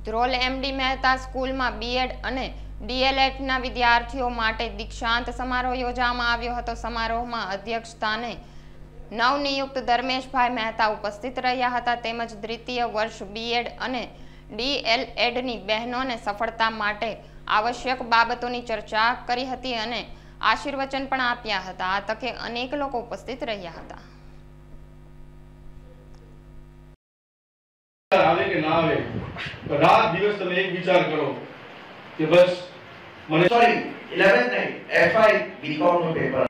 Dhrol MD Mehta સ્કૂલમાં B Ed અને ડીએલએડના વિદ્યાર્થીઓ માટે દીક્ષાંત સમારોહ યોજવામાં આવ્યો હતો। સમારોહમાં અધ્યક્ષ સ્થાને નવનિયુક્ત ધર્મેશભાઈ મહેતા ઉપસ્થિત રહ્યા હતા તેમજ દ્વિતીય વર્ષ બીએડ અને ડીએલએડની બહેનોને સફળતા માટે આવશ્યક બાબતોની ચર્ચા કરી હતી અને આશીર્વચન પણ આપ્યા હતા। આ તકે અનેક લોકો ઉપસ્થિત રહ્યા હતા। आवे के ना आवे रात दिवस તમે એક વિચાર કરો કે બસ મને સોરી 11th નહીં FI બીકોમ નો પેપર